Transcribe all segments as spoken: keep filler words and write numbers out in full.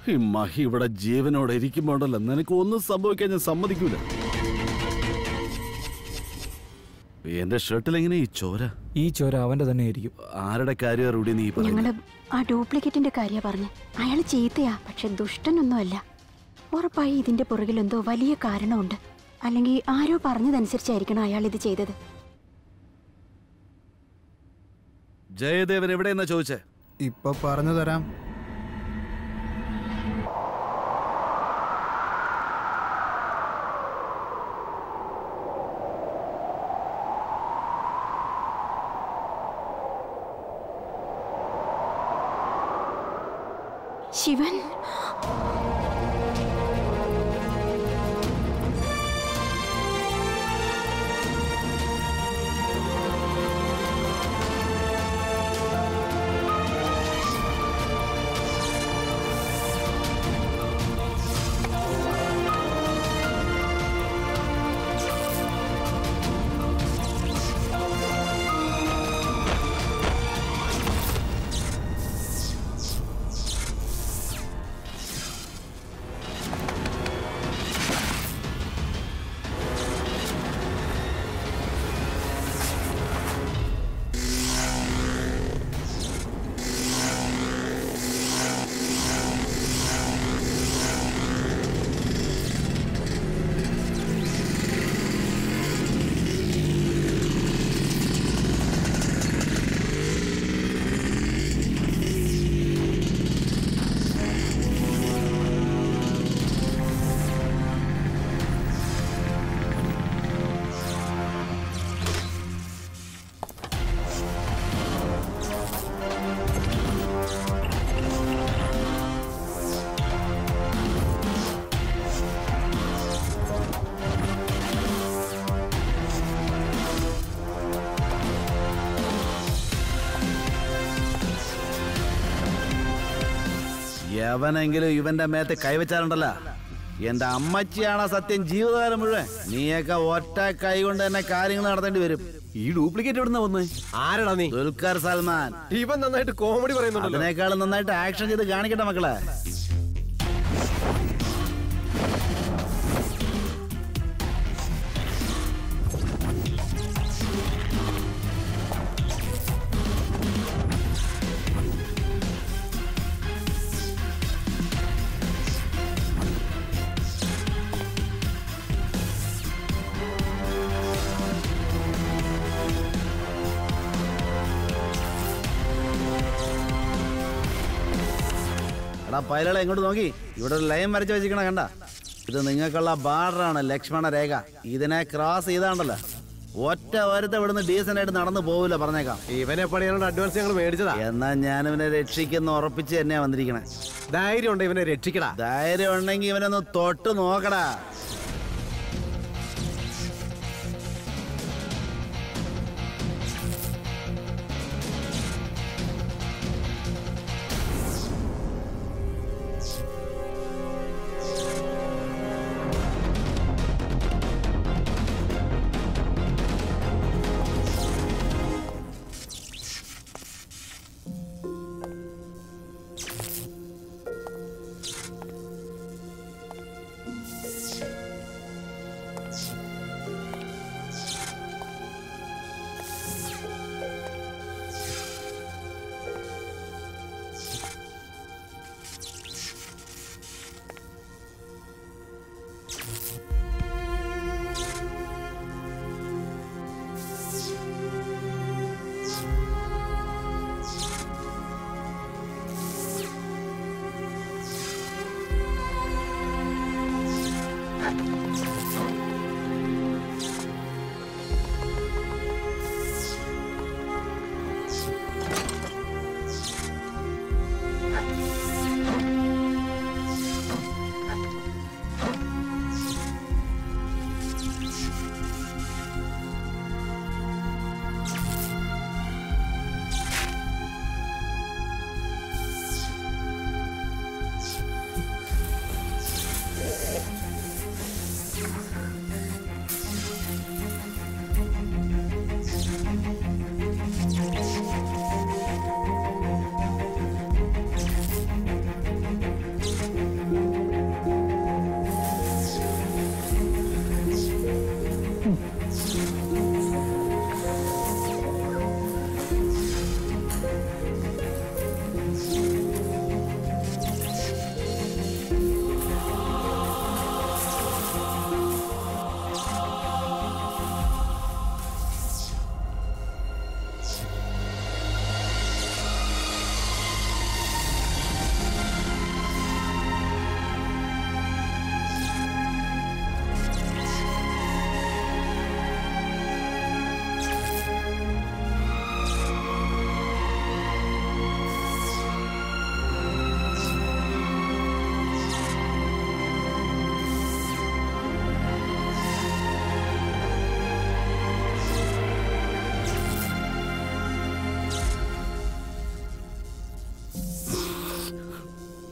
ഈ മഹി ഇവിടെ ജീവനോടെ ഇരിക്കുമ്പോണ്ടല്ലോ നിനക്ക് ഒന്നും സംഭവിക്കാൻ ഞാൻ സമ്മതിക്കൂല. എന്റെ ഷർട്ടിൽ എങ്ങനെ ഈ ചോര? ഈ ചോര അവന്റെ തന്നെ ആയിരിക്കും. ആരുടെ കാര്യം റൂഡി നീ പറഞ്ഞു? ഞങ്ങള് ആ ഡ്യൂപ്ലിക്കേറ്റിന്റെ കാര്യ പറഞ്ഞു. അയാൾ ചീത്തയാ, പക്ഷെ ദുഷ്ടനൊന്നുമല്ല. ഉറപ്പായി ഇതിന്റെ പുറകിൽ എന്തോ വലിയ കാരണമുണ്ട്. അല്ലെങ്കിൽ ആരോ പറഞ്ഞതനുസരിച്ചായിരിക്കണം അയാൾ ഇത് ചെയ്തത്. ജയദേവൻ എവിടെയെന്നാ ചോദിച്ചേ? ഇപ്പൊ പറഞ്ഞു തരാം. ശിവൻ, യവനെങ്കിലും ഇവന്റെ മേത്തെ കൈവച്ചാലുണ്ടല്ല, എന്റെ അമ്മച്ചിയാണ് സത്യം ജീവിതകാലം മുഴുവൻ. നീയൊക്കെ ഒറ്റ കൈ കൊണ്ട് തന്നെ കാര്യങ്ങൾ നടത്തേണ്ടി വരും. ഈ ഡ്യൂപ്ലിക്കേറ്റ് എവിടുന്ന വന്ന്? ആരടാ നീ? ദുൽഖർ സൽമാൻ. ഇവൻ നന്നായിട്ട് കോമഡി പറയുന്നുണ്ടല്ലോ. അതിനേക്കാളും നന്നായിട്ട് ആക്ഷൻ ചെയ്ത് കാണിക്കട്ടെ മക്കളെ. പൈലളെ എങ്ങോട്ട് നോക്കി? ഇവിടെ ഒരു ലൈൻ വരച്ച് വെച്ചിരിക്കണ കണ്ട? ഇത് നിങ്ങൾക്കുള്ള ബാർഡറാണ്, ലക്ഷ്മണ രേഖ. ഇതിനെ ക്രോസ് ചെയ്താണ്ടല്ലോ ഒറ്റ ഓരത്തെ ഇവിടുന്ന് ഡീസന്റ് ആയിട്ട് നടന്നു പോവില്ല, പറഞ്ഞേക്കാം. ഇവനെ പണിയാനുള്ള അഡ്വാൻസ് ഞങ്ങൾ മേടിച്ചതാ. എന്നാ ഞാൻ ഇവനെ രക്ഷിക്കുന്ന ഉറപ്പിച്ച് തന്നെയാ വന്നിരിക്കണേ. ധൈര്യം ഉണ്ട് ഇവനെ രക്ഷിക്കടാ. ധൈര്യം ഉണ്ടെങ്കിൽ ഇവനൊന്ന് തൊട്ട് നോക്കടാ.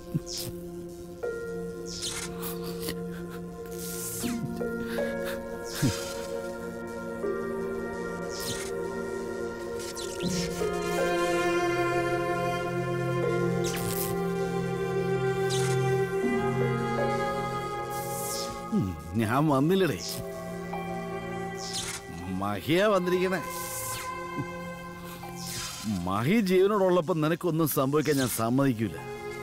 ഞാൻ വന്നില്ലടേ, മഹിയാ വന്നിരിക്കണേ. മഹി ജീവനോടുള്ളപ്പോ നിനക്കൊന്നും സംഭവിക്കാൻ ഞാൻ സമ്മതിക്കൂല.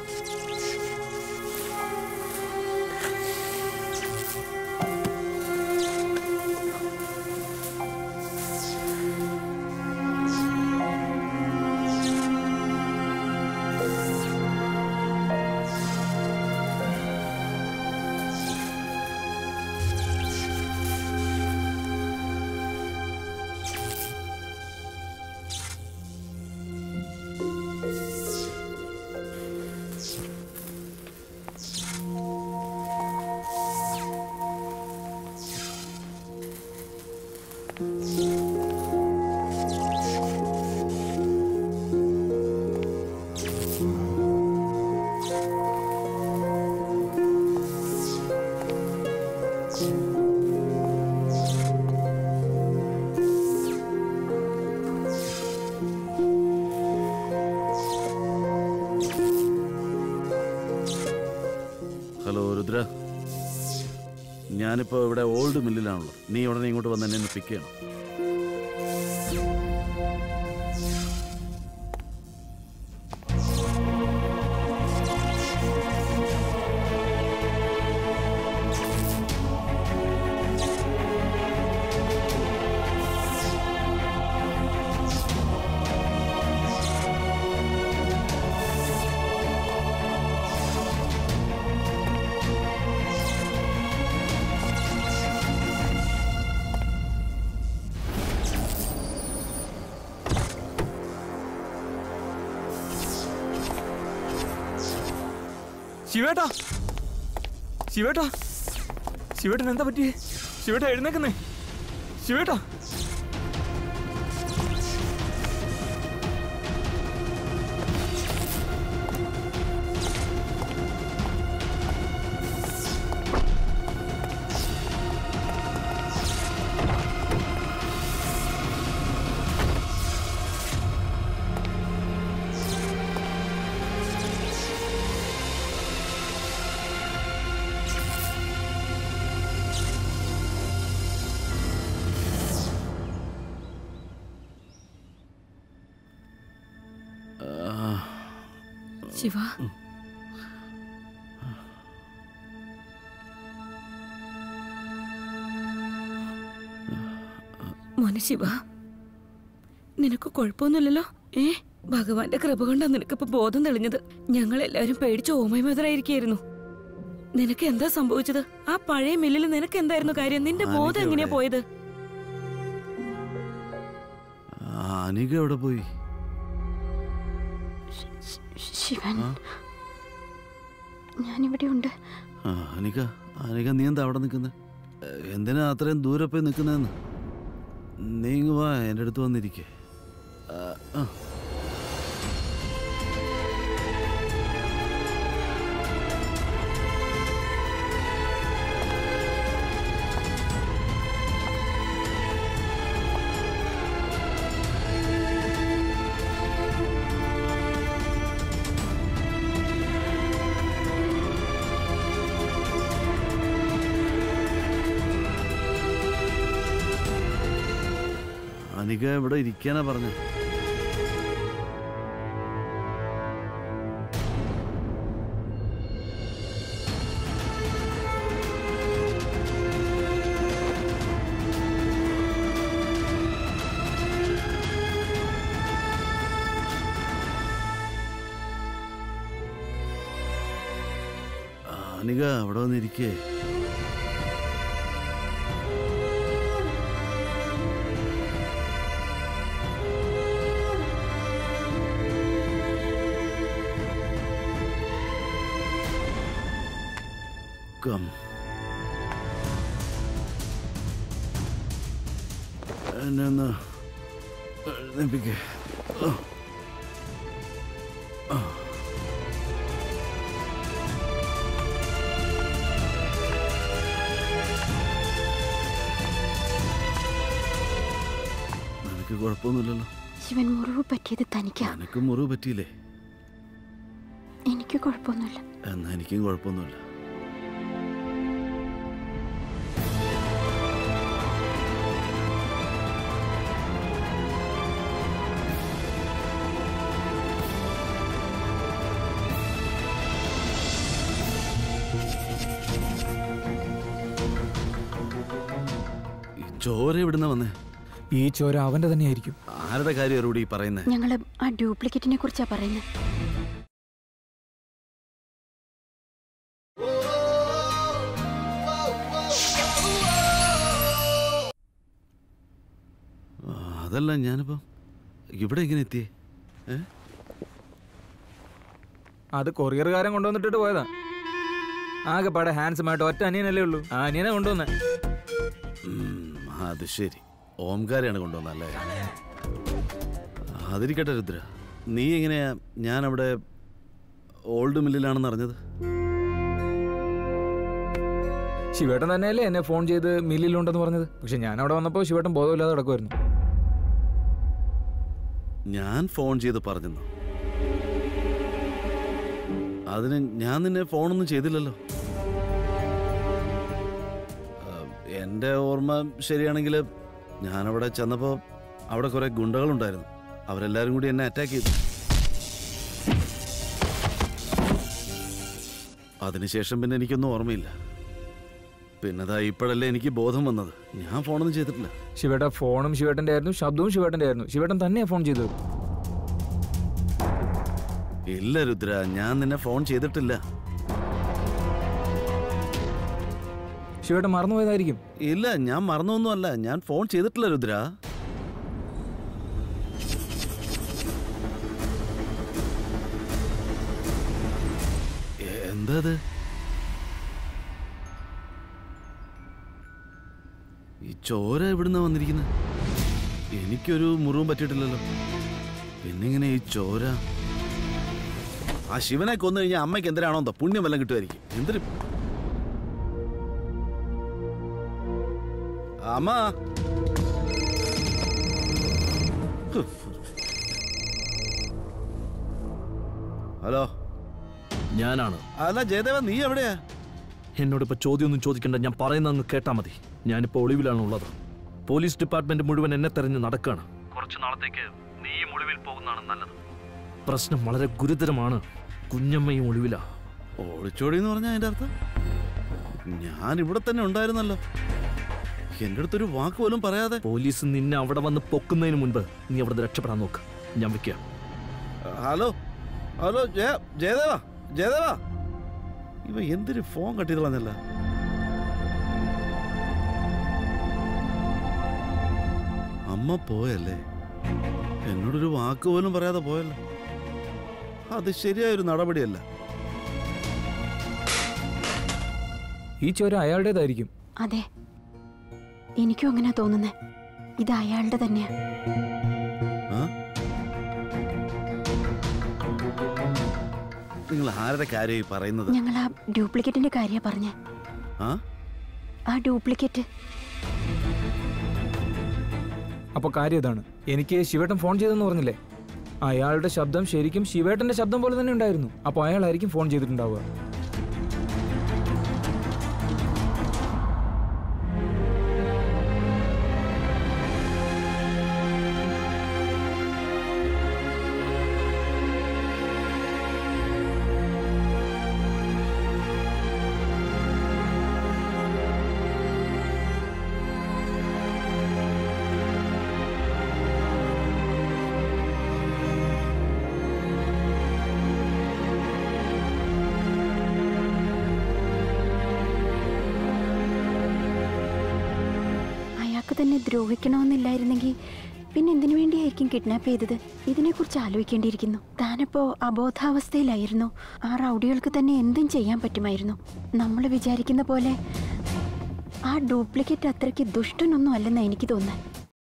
ഹലോ രുദ്ര, ഞാനിപ്പോ ഇവിടെ ഓൾഡ് മില്ലിലാണല്ലോ. നീ ഉടനെ ഇങ്ങോട്ട് വന്ന് എന്നെ ഒന്ന് പിക്ക് ചെയ്യണം. ശിവേട്ടാ, ശിവേട്ടാ, ശിവേട്ടൻ എന്താ പറ്റിയേ? ശിവേട്ടാ എഴുന്നേക്കുന്നേ, ശിവേട്ടാ. ശിവ, മോനെ ശിവ, നിനക്ക് കുഴപ്പമൊന്നുമില്ലല്ലോ? ഏ, ഭഗവാന്റെ കൃപ കൊണ്ടാ നിനക്കിപ്പോ ബോധം തെളിഞ്ഞത്. ഞങ്ങൾ എല്ലാവരും പേടിച്ച് ഓമയമതരായിരിക്കായിരുന്നു. നിനക്ക് എന്താ സംഭവിച്ചത്? ആ പഴയ മില്ലിൽ നിനക്ക് എന്തായിരുന്നു കാര്യം? നിന്റെ ബോധം എങ്ങനെയാ പോയത്? അനിക എവിടെ പോയി? ശിവൻ, ഞാനിവിടെ ഉണ്ട്. അനിക, അനിക നീ എന്താ അവിടെ നിൽക്കുന്നത്? എന്തിനാ അത്രയും ദൂരെ പോയി നിൽക്കുന്നതെന്ന്? നീങ്ങ് വാ, എൻ്റെ അടുത്ത് വന്നിരിക്കേ. അനിക ഇവിടെ ഇരിക്കാനാ പറഞ്ഞ. അനിക അവിടെ വന്നിരിക്കേ. എന്നെ ഒന്ന് എഴുന്നേൽപ്പിക്കേ. കുഴപ്പമൊന്നുമില്ലല്ലോ. ശിവൻ മുറിവ് പറ്റിയത് തനിക്കാ. എനിക്ക് മുറിവ് പറ്റിയില്ലേ? എനിക്ക് കുഴപ്പമൊന്നുമില്ല. എന്നാ എനിക്കും കുഴപ്പമൊന്നുമില്ല. ചോര എവിടുന്ന വന്നേ? ഈ ചോര അവന്റെ തന്നെ ആയിരിക്കും. ആരുടെ കാര്യം റൂഡി പറയുന്നേ? ഞങ്ങള് ആ ഡ്യൂപ്ലിക്കേറ്റിനെ കുറിച്ചാ പറയുന്നത്. അതല്ല, ഞാനിപ്പോ ഇവിടെ എങ്ങനെ എത്തിയേ? അത് കൊറിയറുകാരൻ കൊണ്ടുവന്നിട്ട് പോയതാ. ആകെ പാടെ ഹാൻഡ്സമായിട്ട് ഒറ്റ അനിയനല്ലേ ഉള്ളൂ. ആ അനിയനെ കൊണ്ടുവന്നേ. അത് ശരി, ഓംകാരെയാണ് കൊണ്ടുവന്നല്ലേ? അതിരിക്കട്ടെ രുദ്ര, നീ എങ്ങനെയാ ഞാനവിടെ ഓൾഡ് മില്ലിലാണെന്ന് അറിഞ്ഞത്? ശിവേട്ടൻ തന്നെയല്ലേ എന്നെ ഫോൺ ചെയ്ത് മില്ലിലുണ്ടെന്ന് പറഞ്ഞത്. പക്ഷെ ഞാൻ അവിടെ വന്നപ്പോൾ ശിവേട്ടൻ ബോധമില്ലാതെ കിടക്കുമായിരുന്നു. ഞാൻ ഫോൺ ചെയ്ത് പറഞ്ഞെന്നോ? അതിന് ഞാൻ നിന്നെ ഫോണൊന്നും ചെയ്തില്ലല്ലോ. എൻ്റെ ഓർമ്മ ശരിയാണെങ്കിൽ ഞാനവിടെ ചെന്നപ്പോൾ അവിടെ കുറേ ഗുണ്ടകളുണ്ടായിരുന്നു. അവരെല്ലാവരും കൂടി എന്നെ അറ്റാക്ക് ചെയ്തു. അതിനുശേഷം പിന്നെ എനിക്കൊന്നും ഓർമ്മയില്ല. പിന്നെതാ ഇപ്പോഴല്ലേ എനിക്ക് ബോധം വന്നത്. ഞാൻ ഫോണൊന്നും ചെയ്തിട്ടില്ല. ശിവേട്ട ഫോണും ശിവേട്ടൻ്റെ ആയിരുന്നു, ശബ്ദവും ശിവേട്ടൻ്റെ ആയിരുന്നു. ശിവേട്ടൻ തന്നെയാണ് ഫോൺ ചെയ്തത്. ഇല്ല രുദ്ര, ഞാൻ നിന്നെ ഫോൺ ചെയ്തിട്ടില്ല. ശിവേട്ടൻ മറന്നുപോയതായിരിക്കും. ഇല്ല, ഞാൻ മറന്നൊന്നുമല്ല. ഞാൻ ഫോൺ ചെയ്തിട്ടില്ല രുദ്ര. എന്താ അത്? ഈ ചോര എവിടുന്ന വന്നിരിക്കുന്നത്? എനിക്കൊരു മുറിവും പറ്റിയിട്ടില്ലല്ലോ. പിന്നെങ്ങനെ ഈ ചോര? ആ ശിവനെ കൊന്നു കഴിഞ്ഞാൽ അമ്മയ്ക്ക് എന്തിനാണോ എന്തോ പുണ്യം വല്ലതും കിട്ടുമായിരിക്കും. എന്തിനും അമ്മ. ഹലോ, ഞാനാണ്. അല്ല ജയദേവ, നീ എവിടെയാ? എന്നോടിപ്പോ ചോദ്യമൊന്നും ചോദിക്കണ്ട, ഞാൻ പറയുന്നതെന്ന് കേട്ടാ മതി. ഞാനിപ്പോ ഒളിവിലാണ് ഉള്ളത്. പോലീസ് ഡിപ്പാർട്ട്മെന്റ് മുഴുവൻ എന്നെ തെരഞ്ഞ് നടക്കാണ്. കുറച്ചു നാളത്തേക്ക് നീ ഒളിവിൽ പോകുന്നതാണ് നല്ലത്. പ്രശ്നം വളരെ ഗുരുതരമാണ്. കുഞ്ഞമ്മയും ഒളിവിലാ. ഓടിച്ചോടി എന്ന് പറഞ്ഞാൽ അതിന്റെ അർത്ഥം? ഞാൻ ഇവിടെ തന്നെ ഉണ്ടായിരുന്നല്ലോ. എന്റെ അടുത്തൊരു വാക്ക് പോലും പറയാതെ. പോലീസ് നിന്നെ അവിടെ വന്ന് പൊക്കുന്നതിന് മുൻപ് നീ അവിടെ രക്ഷപ്പെടാൻ നോക്ക്. ഞാൻ വെക്കാം. ഹലോ ഹലോ ജയ ജയദേവ ജയദേവ ഇവ എന്തൊരു ഫോൺ കട്ട് ചെയ്ത് കളഞ്ഞല്ല. അമ്മ പോയല്ലേ? എന്നോടൊരു വാക്ക് പോലും പറയാതെ പോയല്ലോ. അത് ശരിയായൊരു നടപടിയല്ല. ഈ ചോര അയാളുടേതായിരിക്കും. അതെ, എനിക്കും അങ്ങനെ തോന്നുന്നേ. ഇത് അയാളുടെ തന്നെയാ. നിങ്ങൾ ആരുടെ കാര്യമായി പറയുന്നത്? ഞങ്ങൾ ആ ഡ്യൂപ്ലിക്കേറ്റിന്റെ കാര്യ പറഞ്ഞേ. ആ ഡ്യൂപ്ലിക്കേറ്റ്. അപ്പൊ കാര്യം ഇതാണ്. എനിക്ക് ശിവേട്ടൻ ഫോൺ ചെയ്തെന്ന് പറഞ്ഞില്ലേ? അയാളുടെ ശബ്ദം ശരിക്കും ശിവേട്ടന്റെ ശബ്ദം പോലെ തന്നെ ഉണ്ടായിരുന്നു. അപ്പൊ അയാളായിരിക്കും ഫോൺ ചെയ്തിട്ടുണ്ടാവുക. തന്നെ ദ്രോഹിക്കണമെന്നില്ലായിരുന്നെങ്കിൽ പിന്നെ എന്തിനു വേണ്ടിയായിരിക്കും കിഡ്നാപ്പ് ചെയ്തത്? ഇതിനെക്കുറിച്ച് ആലോചിക്കേണ്ടിയിരിക്കുന്നു. താനിപ്പോ അബോധാവസ്ഥയിലായിരുന്നു. ആ റൗഡികൾക്ക് തന്നെ എന്തും ചെയ്യാൻ പറ്റുമായിരുന്നു. നമ്മൾ വിചാരിക്കുന്ന പോലെ ആ ഡ്യൂപ്ലിക്കേറ്റ് അത്രയ്ക്ക് ദുഷ്ടനൊന്നും അല്ലെന്ന് എനിക്ക് തോന്നുന്നത്.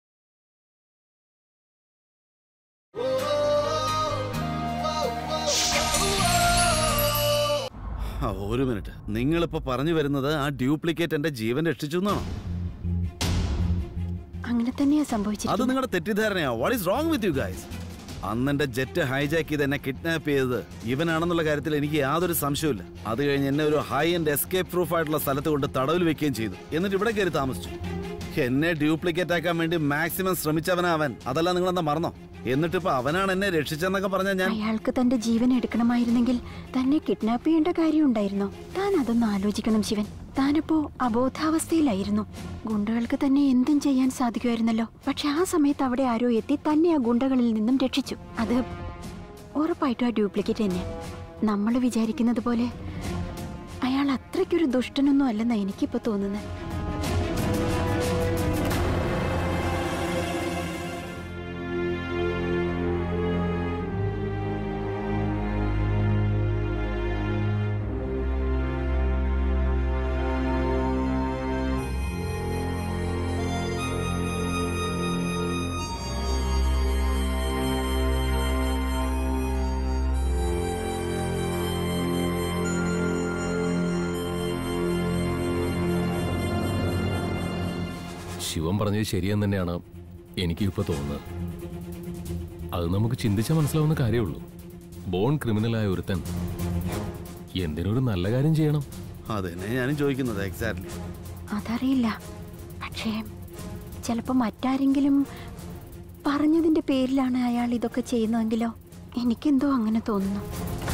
ഒരു മിനിറ്റ്, നിങ്ങളിപ്പോ പറഞ്ഞു വരുന്നത് ആ ഡ്യൂപ്ലിക്കേറ്റ് എന്റെ ജീവൻ രക്ഷിച്ചു എന്നാണോ? അങ്ങനെ തന്നെയാ അത് സംഭവിച്ചിരിക്കുന്നത്. നിങ്ങളുടെ തെറ്റിദ്ധാരണയാ. What is wrong with you guys? അന്നെന്റെ ജെറ്റ് ഹൈജാക്ക് ചെയ്ത് എന്നെ കിഡ്നാപ്പ് ചെയ്തത് ഇവനാണെന്നുള്ള കാര്യത്തിൽ എനിക്ക് യാതൊരു സംശയമില്ല. അത് കഴിഞ്ഞ് എന്നെ ഒരു ഹൈ ആൻഡ് എസ്കേപ്പ് പ്രൂഫ് ആയിട്ടുള്ള സ്ഥലത്ത് കൊണ്ട് തടവിൽ വെക്കുകയും ചെയ്തു. എന്നിട്ട് ഇവിടെ കയറി താമസിച്ചു. എന്നെ ഡ്യൂപ്ലിക്കേറ്റ് ആക്കാൻ വേണ്ടി മാക്സിമം ശ്രമിച്ചവനാ അവൻ. അതല്ല നിങ്ങളെന്താ മറന്നോ? എന്നിട്ടിപ്പോ അവനാണ് എന്നെ രക്ഷിച്ചെന്നൊക്കെ പറഞ്ഞ ഞാൻ. അയാൾക്ക് തന്റെ ജീവൻ എടുക്കണമായിരുന്നെങ്കിൽ തന്നെ കിഡ്നാപ്പ് ചെയ്യേണ്ട കാര്യം ഉണ്ടായിരുന്നോ? താൻ അതൊന്ന് ആലോചിക്കണം ശിവൻ. താനിപ്പോ അബോധാവസ്ഥയിലായിരുന്നു. ഗുണ്ടകൾക്ക് തന്നെ എന്തും ചെയ്യാൻ സാധിക്കുമായിരുന്നല്ലോ. പക്ഷെ ആ സമയത്ത് അവിടെ ആരോ എത്തി തന്നെ ആ ഗുണ്ടകളിൽ നിന്നും രക്ഷിച്ചു. അത് ഉറപ്പായിട്ടും ആ ഡ്യൂപ്ലിക്കേറ്റ് തന്നെ. നമ്മൾ വിചാരിക്കുന്നത് പോലെ അയാൾ അത്രയ്ക്കൊരു ദുഷ്ടനൊന്നും അല്ലെന്നാ എനിക്കിപ്പോ തോന്നുന്നത്. ശിവൻ പറഞ്ഞത് ശരിയെന്ന് തന്നെയാണ് എനിക്ക് ഇപ്പോൾ തോന്നുന്നത്. അത് നമുക്ക് ചിന്തിച്ചാൽ മനസ്സിലാവുന്ന കാര്യമുള്ളൂ. ബോൺ ക്രിമിനലായ ഒരുത്തൻ എന്തിനൊരു നല്ല കാര്യം ചെയ്യണം? അതെന്നെ ഞാനും ചോദിക്കുന്നത്. എക്സാക്ട്ലി. അതറിയില്ല. പക്ഷേ ചിലപ്പോൾ മറ്റാരെങ്കിലും പറഞ്ഞതിന്റെ പേരിലാണ് അയാൾ ഇതൊക്കെ ചെയ്യുന്നതെങ്കിലോ? എനിക്കെന്തോ അങ്ങനെ തോന്നുന്നു.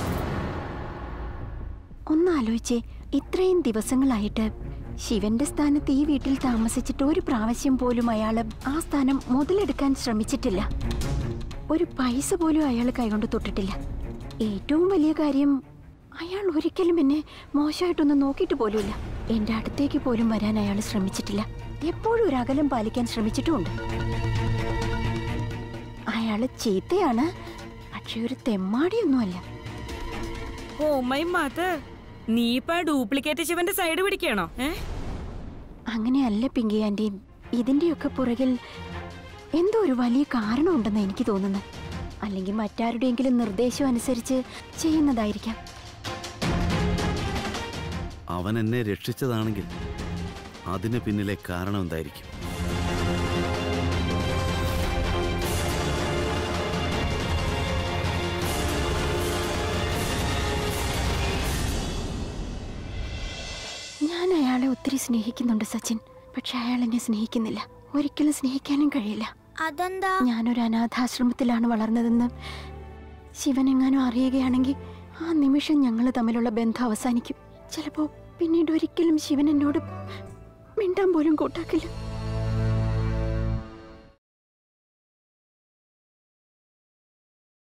ഒന്നാലോചിച്ചേ, ഇത്രയും ദിവസങ്ങളായിട്ട് ശിവന്റെ സ്ഥാനത്ത് ഈ വീട്ടിൽ താമസിച്ചിട്ട് ഒരു പ്രാവശ്യം പോലും അയാൾ ആ സ്ഥാനം മുതലെടുക്കാൻ ശ്രമിച്ചിട്ടില്ല. ഒരു പൈസ പോലും അയാൾ കൈകൊണ്ട് തൊട്ടിട്ടില്ല. ഏറ്റവും വലിയ കാര്യം, അയാൾ ഒരിക്കലും എന്നെ മോശമായിട്ടൊന്നും നോക്കിയിട്ട് പോലുമില്ല. എന്റെ അടുത്തേക്ക് പോലും വരാൻ അയാൾ ശ്രമിച്ചിട്ടില്ല. എപ്പോഴും ഒരു അകലം പാലിക്കാൻ ശ്രമിച്ചിട്ടുമുണ്ട്. അയാൾ ചീത്തയാണ്, പക്ഷെ ഒരു തെമ്മാടിയൊന്നുമല്ല. ഓ മൈ മദർ, നീ ഇപ്പൊ ഡ്യൂപ്ലിക്കേറ്റ് ശിവന്റെ സൈഡ് പിടിക്കണോ? ഏ അങ്ങനെയല്ല പിങ്കി ആന്റി. ഇതിന്റെയൊക്കെ പുറകിൽ എന്തോ ഒരു വലിയ കാരണമുണ്ടെന്ന് എനിക്ക് തോന്നുന്നത്. അല്ലെങ്കിൽ മറ്റാരുടെയെങ്കിലും നിർദ്ദേശം അനുസരിച്ച് ചെയ്യുന്നതായിരിക്കാം. അവൻ എന്നെ രക്ഷിച്ചതാണെങ്കിൽ അതിന് പിന്നിലെ കാരണം എന്തായിരിക്കും? ഞാൻ അയാളെ ഒത്തിരി സ്നേഹിക്കുന്നുണ്ട് സച്ചിൻ. പക്ഷെ അയാൾ എന്നെ സ്നേഹിക്കുന്നില്ല. ഒരിക്കലും സ്നേഹിക്കാനും കഴിയില്ല. അതെന്താ? ഞാനൊരു അനാഥാശ്രമത്തിലാണ് വളർന്നതെന്ന് ശിവനെങ്ങാനും അറിയുകയാണെങ്കിൽ ആ നിമിഷം ഞങ്ങൾ തമ്മിലുള്ള ബന്ധം അവസാനിക്കും. ചിലപ്പോ പിന്നീട് ഒരിക്കലും ശിവൻ എന്നോട് മിണ്ടാൻ പോലും കൂട്ടാക്കില്ല.